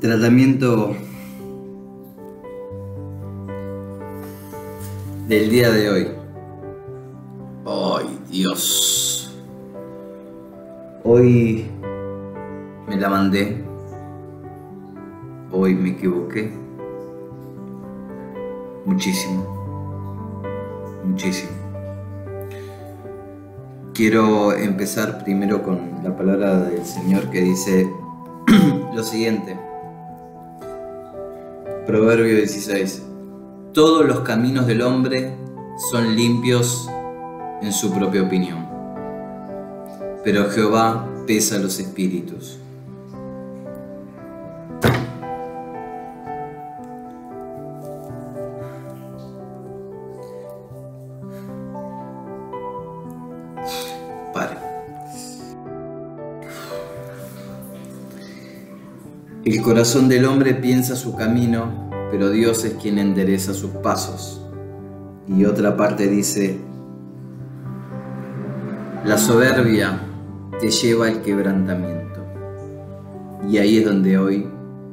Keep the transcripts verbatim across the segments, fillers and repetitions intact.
Tratamiento del día de hoy. ¡Ay, Dios! Hoy me la mandé. Hoy me equivoqué. Muchísimo. Muchísimo. Quiero empezar primero con la palabra del Señor que dice lo siguiente. Proverbio dieciséis. Todos los caminos del hombre son limpios en su propia opinión, pero Jehová pesa los espíritus. Pare. El corazón del hombre piensa su camino, pero Dios es quien endereza sus pasos. Y otra parte dice: la soberbia te lleva al quebrantamiento. Y ahí es donde hoy,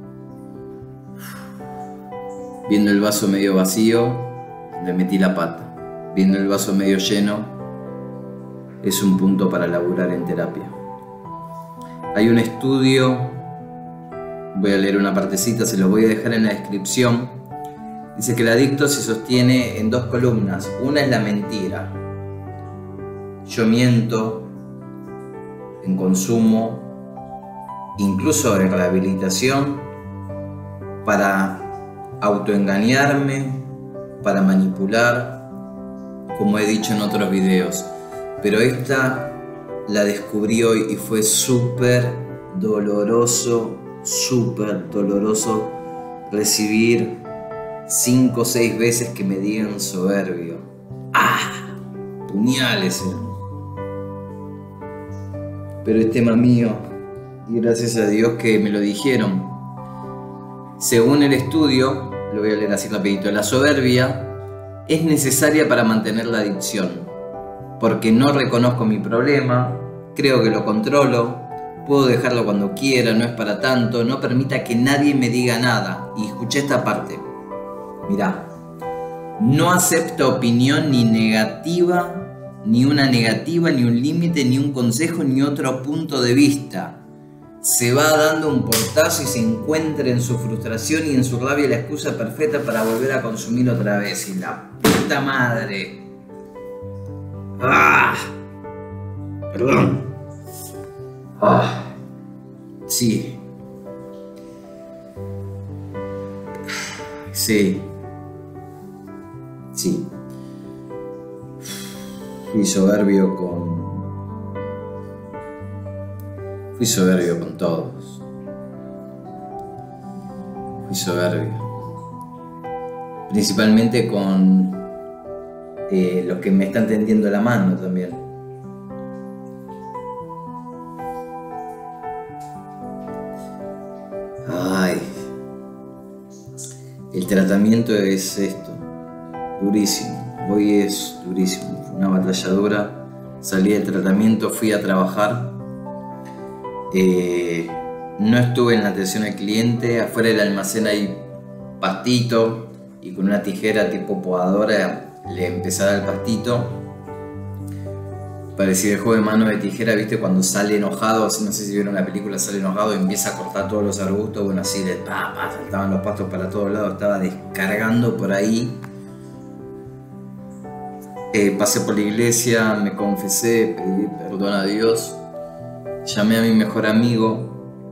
viendo el vaso medio vacío, le metí la pata. Viendo el vaso medio lleno, es un punto para laburar en terapia. Hay un estudio, voy a leer una partecita, se los voy a dejar en la descripción. Dice que el adicto se sostiene en dos columnas. Una es la mentira. Yo miento en consumo, incluso en rehabilitación, para autoengañarme, para manipular, como he dicho en otros videos. Pero esta la descubrí hoy y fue súper doloroso, súper doloroso recibir cinco o seis veces que me digan soberbio. ¡Ah! Puñales. Pero es tema mío y gracias a Dios que me lo dijeron. Según el estudio, lo voy a leer así rapidito, la soberbia es necesaria para mantener la adicción, porque no reconozco mi problema, creo que lo controlo, puedo dejarlo cuando quiera, no es para tanto, no permita que nadie me diga nada. Y escuché esta parte. Mirá, no acepta opinión ni negativa, ni una negativa, ni un límite, ni un consejo, ni otro punto de vista. Se va dando un portazo y se encuentra en su frustración y en su rabia la excusa perfecta para volver a consumir otra vez. Y la puta madre. ¡Ah! Perdón. Ah. Sí. Sí. Sí. Fui soberbio con... Fui soberbio con todos. Fui soberbio. Principalmente con eh, los que me están tendiendo la mano también. Ay. El tratamiento es esto. Durísimo. Hoy es durísimo. Fue una batalla dura. Salí del tratamiento, fui a trabajar. Eh, no estuve en la atención al cliente. Afuera del almacén hay pastito y con una tijera tipo podadora le empecé a dar el pastito. Parecía el juego de mano de tijera, ¿viste? Cuando sale enojado, no sé si vieron la película, sale enojado y empieza a cortar todos los arbustos. Bueno, así de pa, pa, saltaban los pastos para todos lados, estaba descargando por ahí. Eh, pasé por la iglesia, me confesé, pedí perdón a Dios. Llamé a mi mejor amigo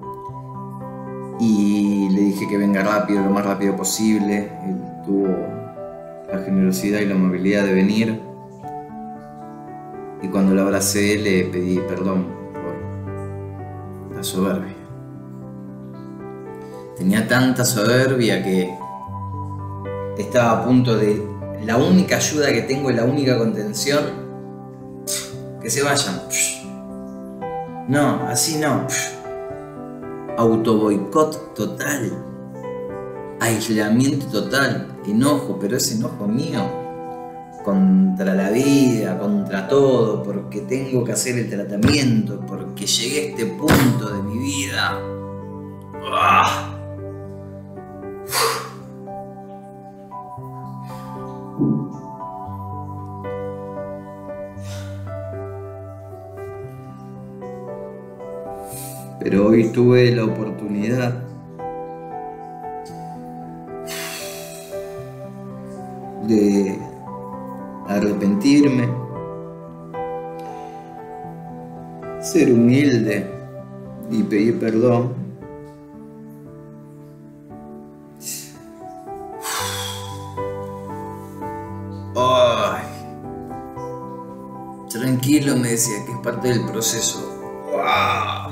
y le dije que venga rápido, lo más rápido posible. Él tuvo la generosidad y la amabilidad de venir. Y cuando lo abracé le pedí perdón por la soberbia. Tenía tanta soberbia que estaba a punto de... La única ayuda que tengo y la única contención, que se vayan. No, así no. Autoboicot total. Aislamiento total. Enojo, pero es enojo mío. Contra la vida, contra todo, porque tengo que hacer el tratamiento, porque llegué a este punto de mi vida. ¡Ah! Pero hoy tuve la oportunidad de arrepentirme, ser humilde y pedir perdón. Ay, tranquilo, me decía, que es parte del proceso. ¡Wow!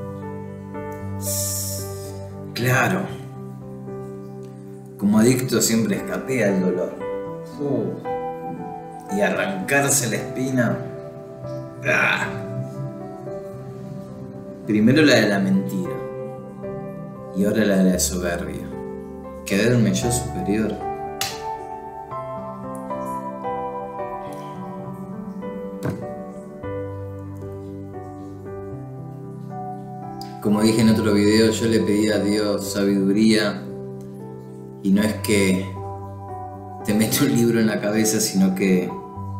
Claro, como adicto siempre escapé al dolor. Uh, y arrancarse la espina. ¡Ah! Primero la de la mentira y ahora la de la soberbia. Quedarme yo superior. Como dije en otro video, yo le pedí a Dios sabiduría, y no es que te mete un libro en la cabeza, sino que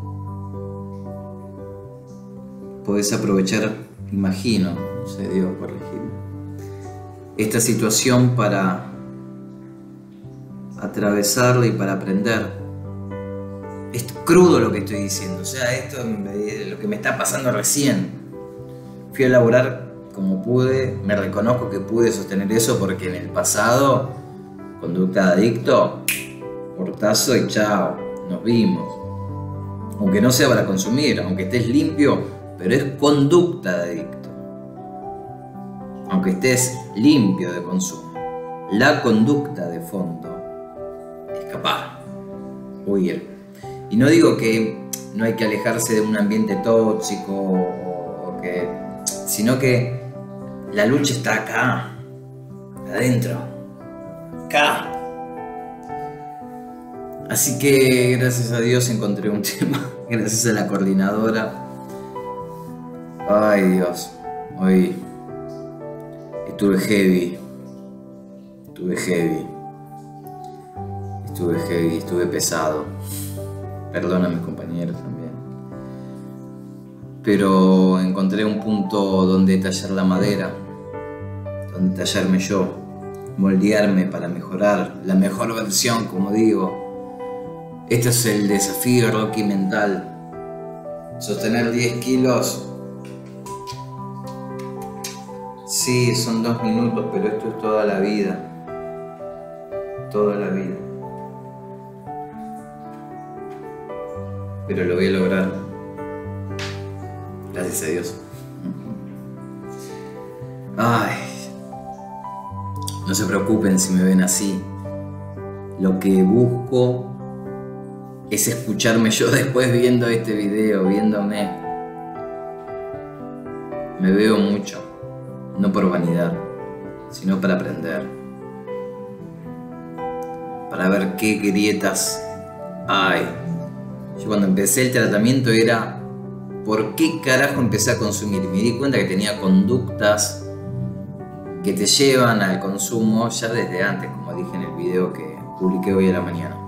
podés aprovechar, imagino, no sé, Dios, corregirme, esta situación para atravesarla y para aprender. Es crudo lo que estoy diciendo, o sea, esto es lo que me está pasando recién. Fui a laburar como pude, me reconozco que pude sostener eso porque en el pasado, conducta de adicto, portazo y chao, nos vimos. Aunque no sea para consumir, aunque estés limpio, pero es conducta de adicto. Aunque estés limpio de consumo, la conducta de fondo, escapar, huir. Y no digo que no hay que alejarse de un ambiente tóxico, o que, sino que la lucha está acá, adentro, acá. Así que gracias a Dios encontré un tema, gracias a la coordinadora. Ay Dios, hoy estuve heavy, estuve heavy, estuve heavy, estuve pesado. Perdona a mis compañeros también. Pero encontré un punto donde tallar la madera, donde tallarme yo, moldearme para mejorar, la mejor versión, como digo. Este es el desafío Rocky mental. Sostener diez kilos, sí, son dos minutos, pero esto es toda la vida, toda la vida. Pero lo voy a lograr. Gracias a Dios. Ay, no se preocupen si me ven así. Lo que busco es escucharme yo después viendo este video, viéndome. Me veo mucho, no por vanidad, sino para aprender. Para ver qué grietas hay. Yo cuando empecé el tratamiento era ¿por qué carajo empecé a consumir? Y me di cuenta que tenía conductas que te llevan al consumo ya desde antes, como dije en el video que publiqué hoy a la mañana.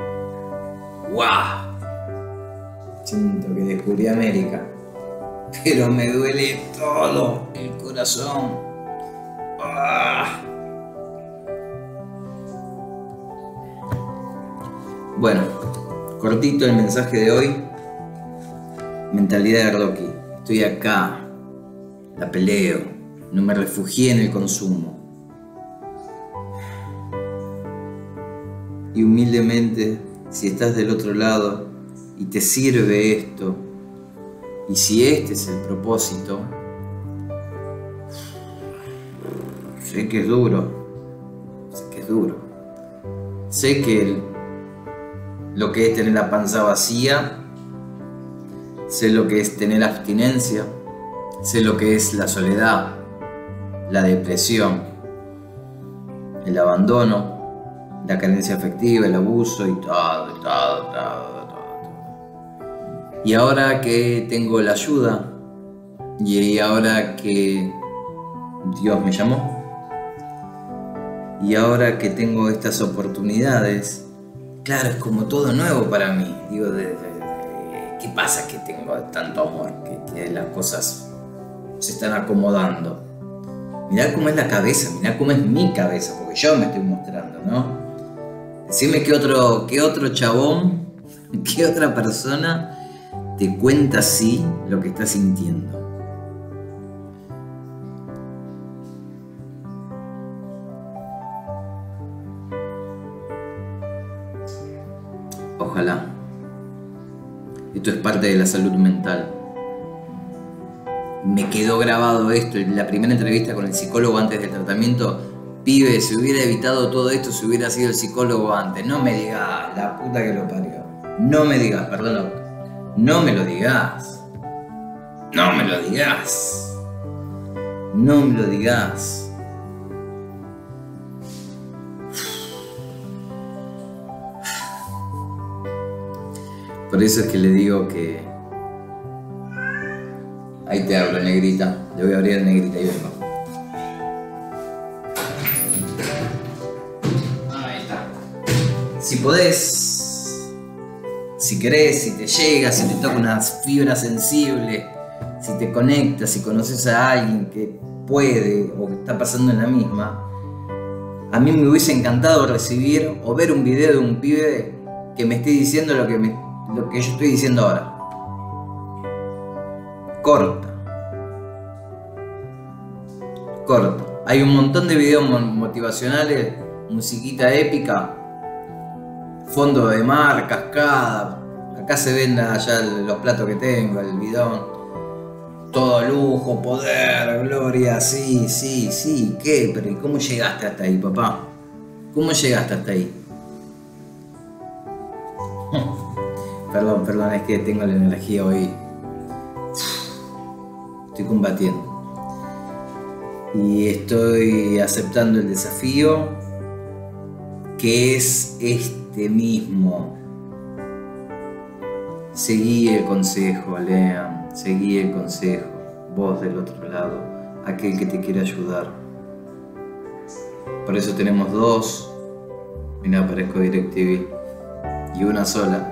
¡Wow! Siento que descubrí América, pero me duele todo el corazón. ¡Ah! Bueno, cortito el mensaje de hoy. Mentalidad de Rocky. Estoy acá, la peleo, no me refugié en el consumo. Y humildemente, si estás del otro lado y te sirve esto, y si este es el propósito, sé que es duro, sé que es duro. Sé que el, lo que es tener la panza vacía, sé lo que es tener abstinencia, sé lo que es la soledad, la depresión, el abandono, la carencia afectiva, el abuso y todo, todo, todo, todo, todo. Y ahora que tengo la ayuda, y ahora que Dios me llamó, Y ahora que tengo estas oportunidades, claro, es como todo nuevo para mí. Digo, de, de, de, ¿qué pasa que tengo tanto amor? Que, que las cosas se están acomodando. Mirá cómo es la cabeza, mirá cómo es mi cabeza, porque yo me estoy mostrando, ¿no? Decime qué otro, qué otro chabón, qué otra persona te cuenta así lo que está sintiendo. Ojalá. Esto es parte de la salud mental. Me quedó grabado esto en la primera entrevista con el psicólogo antes del tratamiento. Pibe, si hubiera evitado todo esto, si hubiera sido el psicólogo antes. No me digas, la puta que lo parió. No me digas, perdón. No me lo digas. No me lo digas. No me lo digas. Por eso es que le digo que... Ahí te abro, negrita. Le voy a abrir, negrita, y vengo. Ahí está. Si podés, si querés, si te llega, si te toca una fibra sensible, si te conectas, si conoces a alguien que puede o que está pasando en la misma, a mí me hubiese encantado recibir o ver un video de un pibe que me esté diciendo lo que me... lo que yo estoy diciendo ahora. Corta. Corta. Hay un montón de videos motivacionales, musiquita épica, fondo de mar, cascada. Acá se ven allá los platos que tengo, el bidón. Todo lujo, poder, gloria, sí, sí, sí. ¿Qué? Pero ¿y cómo llegaste hasta ahí, papá? ¿Cómo llegaste hasta ahí? Perdón, perdón, es que tengo la energía hoy. Estoy combatiendo. Y estoy aceptando el desafío que es este mismo. Seguí el consejo, Lean. Seguí el consejo. Vos del otro lado, aquel que te quiere ayudar. Por eso tenemos dos. Mirá, parezco DirecTV. Y una sola.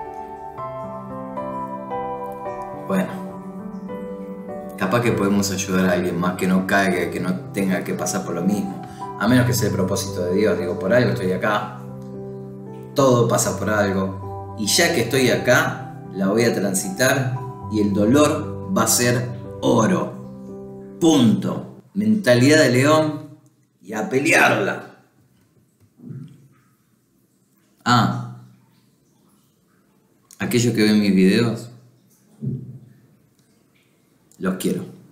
Bueno, capaz que podemos ayudar a alguien más que no caiga, que no tenga que pasar por lo mismo. A menos que sea el propósito de Dios. Digo, por algo estoy acá. Todo pasa por algo. Y ya que estoy acá, la voy a transitar y el dolor va a ser oro. Punto. Mentalidad de león y a pelearla. Ah, aquellos que ven mis videos, los quiero.